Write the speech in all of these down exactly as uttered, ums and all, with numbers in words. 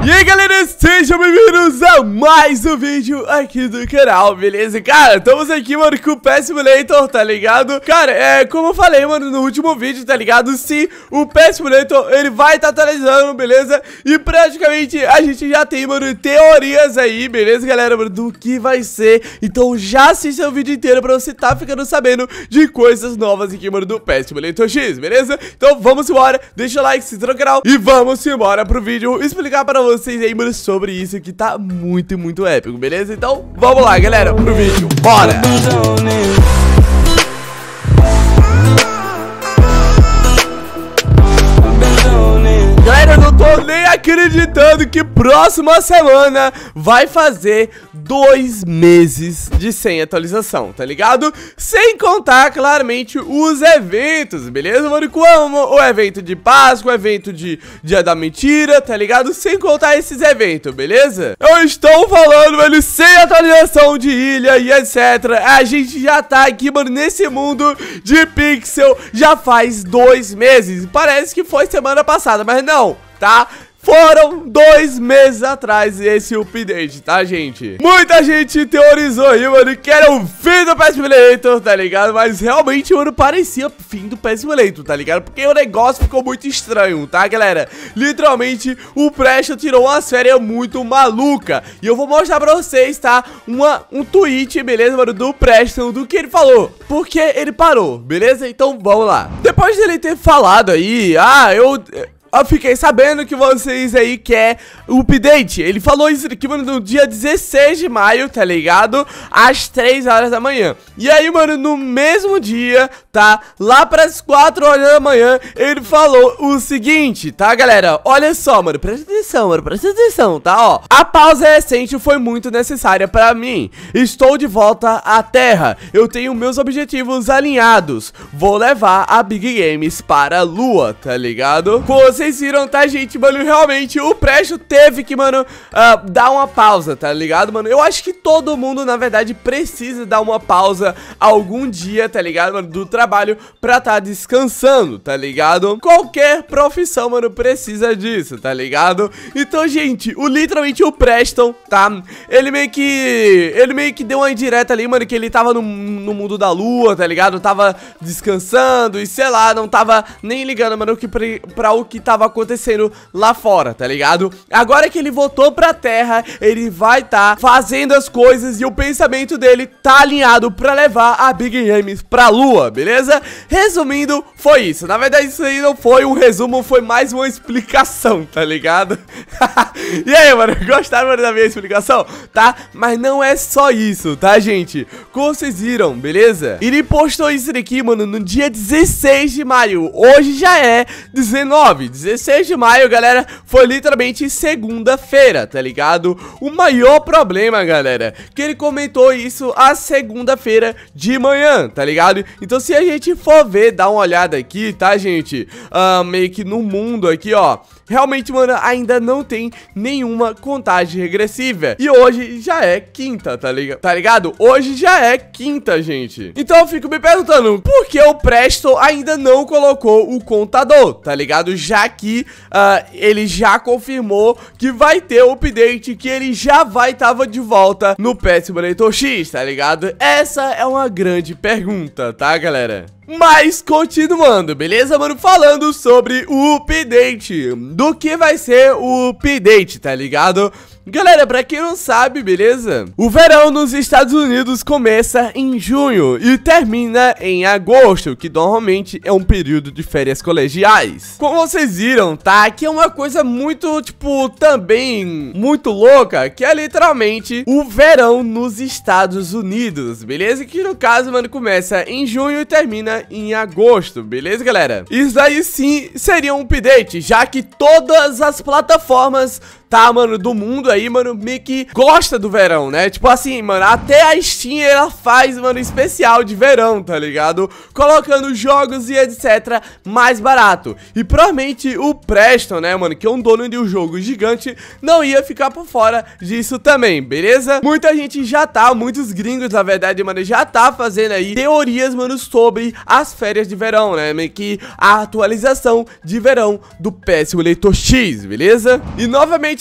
E aí galera, sejam bem-vindos a mais um vídeo aqui do canal, beleza? Cara, estamos aqui, mano, com o Pet Simulator, tá ligado? Cara, é, como eu falei, mano, no último vídeo, tá ligado? Sim, o Pet Simulator, ele vai estar tá atualizando, beleza? E praticamente a gente já tem, mano, teorias aí, beleza, galera, mano, do que vai ser. Então já assista o vídeo inteiro pra você tá ficando sabendo de coisas novas aqui, mano, do Pet Simulator X, beleza? Então vamos embora, deixa o like, se inscreva no canal e vamos embora pro vídeo explicar pra vocês vocês aí, mano, sobre isso que tá muito, muito épico, beleza? Então, vamos lá, galera, pro vídeo, bora! Galera, eu não tô nem acreditando que próxima semana vai fazer dois meses de sem atualização, tá ligado? Sem contar, claramente, os eventos, beleza, mano? Como o evento de Páscoa, o evento de Dia da Mentira, tá ligado? Sem contar esses eventos, beleza? Eu estou falando, mano, sem atualização de ilha e etcétera. A gente já tá aqui, mano, nesse mundo de pixel já faz dois meses. Parece que foi semana passada, mas não, tá? Foram dois meses atrás esse update, tá, gente? Muita gente teorizou aí, mano, que era o fim do Pet Simulator, tá ligado? Mas realmente, mano, parecia o fim do Pet Simulator, tá ligado? Porque o negócio ficou muito estranho, tá, galera? Literalmente, o Preston tirou uma série muito maluca. E eu vou mostrar pra vocês, tá? Uma, um tweet, beleza, mano, do Preston, do que ele falou. Porque ele parou, beleza? Então, vamos lá. Depois dele ter falado aí, ah, eu... Eu fiquei sabendo que vocês aí querem o update. Ele falou isso aqui, mano, no dia dezesseis de maio, tá ligado? Às três horas da manhã. E aí, mano, no mesmo dia, tá? Lá pras quatro horas da manhã, ele falou o seguinte, tá, galera? Olha só, mano, presta atenção, mano, presta atenção, tá? Ó, a pausa recente foi muito necessária pra mim. Estou de volta à Terra. Eu tenho meus objetivos alinhados. Vou levar a Big Games para a Lua, tá ligado? Você Vocês viram, tá, gente? Mano, realmente o Preston teve que, mano, uh, dar uma pausa, tá ligado, mano? Eu acho que todo mundo, na verdade, precisa dar uma pausa algum dia, tá ligado, mano? Do trabalho pra tá descansando, tá ligado? Qualquer profissão, mano, precisa disso, tá ligado? Então, gente, o, literalmente o Preston, tá? Ele meio que... Ele meio que deu uma indireta ali, mano, que ele tava no, no mundo da lua, tá ligado? Tava descansando e, sei lá, não tava nem ligando, mano, que pra, pra o que tava tava acontecendo lá fora, tá ligado? Agora que ele voltou pra Terra, ele vai tá fazendo as coisas e o pensamento dele tá alinhado pra levar a Big Games pra Lua, beleza? Resumindo, foi isso. Na verdade, isso aí não foi um resumo, foi mais uma explicação, tá ligado? E aí, mano, gostaram, mano, da minha explicação? Tá? Mas não é só isso, tá, gente? Como vocês viram, beleza? Ele postou isso daqui, mano, no dia dezesseis de maio. Hoje já é dezenove. dezesseis de maio, galera, foi literalmente segunda-feira, tá ligado? O maior problema, galera, que ele comentou isso a segunda-feira de manhã, tá ligado? Então se a gente for ver, dar uma olhada aqui, tá, gente? Uh, meio que no mundo aqui, ó, realmente, mano, ainda não tem nenhuma contagem regressiva. E hoje já é quinta, tá ligado? Tá ligado? Hoje já é quinta, gente. Então eu fico me perguntando, por que o Preston ainda não colocou o contador, tá ligado? Já que uh, ele já confirmou que vai ter o update, que ele já vai tava de volta no Pet Simulator X, tá ligado? Essa é uma grande pergunta, tá, galera? Mas, continuando, beleza, mano? Falando sobre o update, do que vai ser o update, tá ligado? Galera, pra quem não sabe, beleza? O verão nos Estados Unidos começa em junho e termina em agosto, que normalmente é um período de férias colegiais. Como vocês viram, tá? Que é uma coisa muito, tipo, também muito louca, que é literalmente o verão nos Estados Unidos, beleza? Que no caso, mano, começa em junho e termina em agosto, beleza, galera? Isso aí sim seria um update, já que todas as plataformas, tá, mano, do mundo aí, mano, meio que gosta do verão, né? Tipo assim, mano, até a Steam, ela faz, mano, especial de verão, tá ligado? Colocando jogos e etc mais barato. E provavelmente o Preston, né, mano, que é um dono de um jogo gigante, não ia ficar por fora disso também, beleza? Muita gente já tá, muitos gringos, na verdade, mano, já tá fazendo aí teorias, mano, sobre as férias de verão, né? Meio que a atualização de verão do Pet Simulator X, beleza? E novamente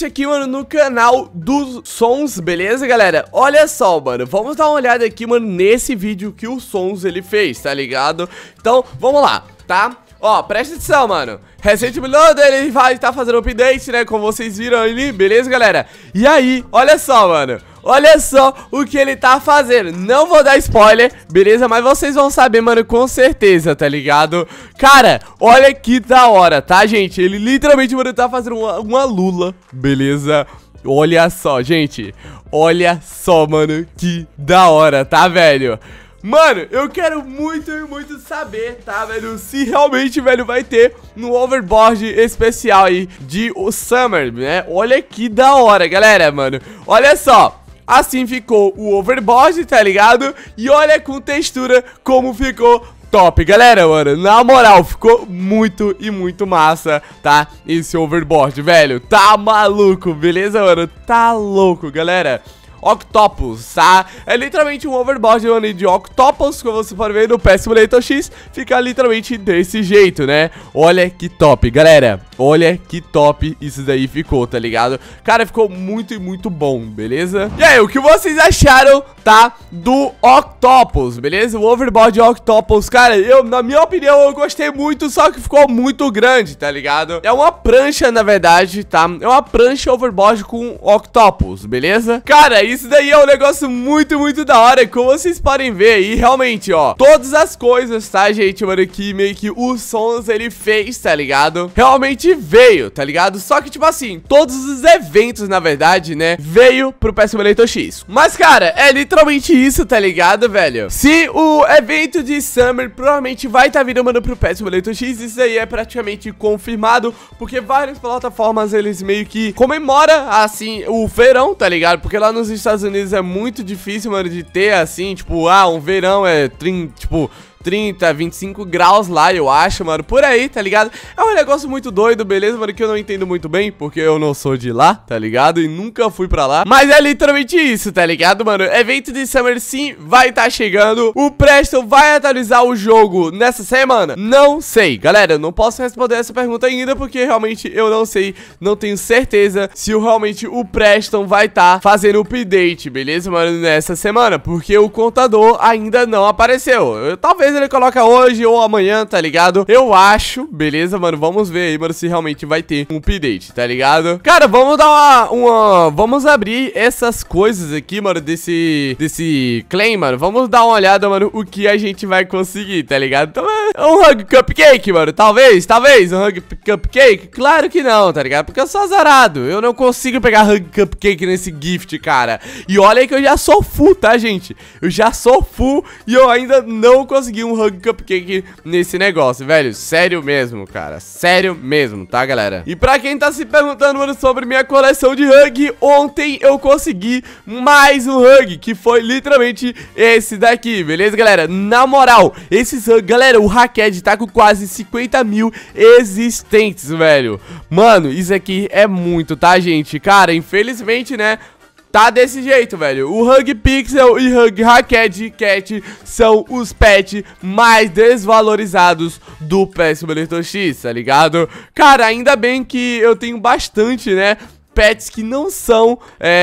diretamente aqui, mano, no canal dos Sons, beleza, galera? Olha só, mano, vamos dar uma olhada aqui, mano, nesse vídeo que o Sons ele fez, tá ligado? Então, vamos lá, tá? Ó, presta atenção, mano. Recente Upload, ele vai estar tá fazendo update, né, como vocês viram ali, beleza, galera? E aí, olha só, mano, olha só o que ele tá fazendo. Não vou dar spoiler, beleza? Mas vocês vão saber, mano, com certeza, tá ligado? Cara, olha que da hora, tá, gente? Ele literalmente, mano, tá fazendo uma, uma lula, beleza? Olha só, gente. Olha só, mano, que da hora, tá, velho? Mano, eu quero muito e muito saber, tá, velho, se realmente, velho, vai ter no overboard especial aí de o Summer, né? Olha que da hora, galera, mano. Olha só. Assim ficou o overboard, tá ligado? E olha com textura como ficou top, galera, mano. Na moral, ficou muito e muito massa, tá? Esse overboard, velho. Tá maluco, beleza, mano? Tá louco, galera. Octopus, tá? É literalmente um overboard, mano, de Octopus, como você pode ver no Pet Simulator X, fica literalmente desse jeito, né? Olha que top, galera. Olha que top isso daí ficou, tá ligado? Cara, ficou muito e muito bom, beleza? E aí, o que vocês acharam, tá? Do Octopus, beleza? O overboard Octopus, cara, eu, na minha opinião, eu gostei muito, só que ficou muito grande, tá ligado? É uma prancha, na verdade, tá? É uma prancha overboard com Octopus, beleza? Cara, isso daí é um negócio muito, muito da hora, como vocês podem ver aí, realmente, ó, todas as coisas, tá, gente, mano, que meio que o Sons ele fez, tá ligado? Realmente veio, tá ligado? Só que, tipo assim, todos os eventos, na verdade, né, veio pro Pet Simulator X. Mas, cara, é literalmente isso, tá ligado, velho? Se o evento de Summer provavelmente vai tá vindo, mano, pro Pet Simulator X, isso aí é praticamente confirmado, porque várias plataformas, eles meio que comemoram, assim, o verão, tá ligado? Porque lá nos Estados Unidos é muito difícil, mano, de ter, assim, tipo, ah, um verão é, trinta, tipo... trinta, vinte e cinco graus lá, eu acho, mano, por aí, tá ligado? É um negócio muito doido, beleza, mano, que eu não entendo muito bem, porque eu não sou de lá, tá ligado? E nunca fui pra lá, mas é literalmente isso, tá ligado, mano? Evento de Summer sim vai tá chegando. O Preston vai atualizar o jogo nessa semana? Não sei, galera, eu não posso responder essa pergunta ainda, porque realmente eu não sei, não tenho certeza se realmente o Preston vai tá fazendo o update, beleza, mano, nessa semana, porque o contador ainda não apareceu. Eu, talvez ele coloca hoje ou amanhã, tá ligado? Eu acho, beleza, mano? Vamos ver aí, mano, se realmente vai ter um update, tá ligado? Cara, vamos dar uma, uma... Vamos abrir essas coisas aqui, mano, desse... Desse claim, mano. Vamos dar uma olhada, mano, o que a gente vai conseguir, tá ligado? Então, é um Hug Cupcake, mano. Talvez, talvez, um Hug Cupcake. Claro que não, tá ligado? Porque eu sou azarado. Eu não consigo pegar Hug Cupcake nesse gift, cara. E olha aí que eu já sou full, tá, gente? Eu já sou full e eu ainda não consegui um Hug Cupcake nesse negócio, velho. Sério mesmo, cara. Sério mesmo, tá, galera? E pra quem tá se perguntando, mano, sobre minha coleção de Hug, ontem eu consegui mais um Hug, que foi literalmente esse daqui, beleza, galera? Na moral, esses Hug, galera, o Hacked tá com quase cinquenta mil existentes, velho. Mano, isso aqui é muito, tá, gente? Cara, infelizmente, né, tá desse jeito, velho. O Hug Pixel e Hug Hacked Cat são os pets mais desvalorizados do Pet Simulator X, tá ligado? Cara, ainda bem que eu tenho bastante, né, pets que não são,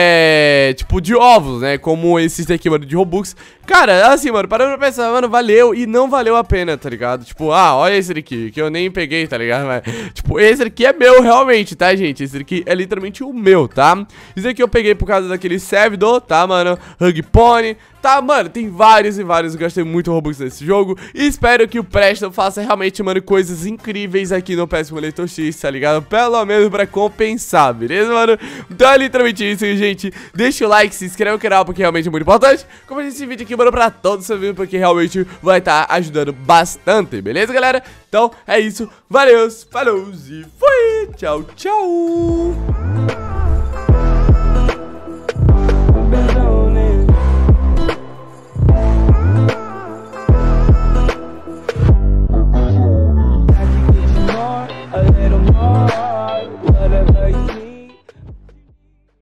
é, tipo, de ovos, né, como esses daqui, mano, de Robux. Cara, assim, mano, parando pra pensar, mano, valeu e não valeu a pena, tá ligado? Tipo, ah, olha esse daqui, que eu nem peguei, tá ligado? Mas, tipo, esse daqui é meu realmente, tá, gente? Esse daqui é literalmente o meu, tá? Esse daqui eu peguei por causa daquele servidor, tá, mano? Hug Pony, tá, mano? Tem vários e vários, eu gastei muito Robux nesse jogo. E espero que o Preston faça realmente, mano, coisas incríveis aqui no Pet Simulator X, tá ligado? Pelo menos pra compensar, beleza, mano? Então é literalmente isso, gente. Deixa o like, se inscreve no canal, porque realmente é muito importante. Compartilha esse vídeo aqui, mano, pra todos os seus vídeos, porque realmente vai estar tá ajudando bastante, beleza, galera? Então é isso, valeu, falou e fui, tchau, tchau.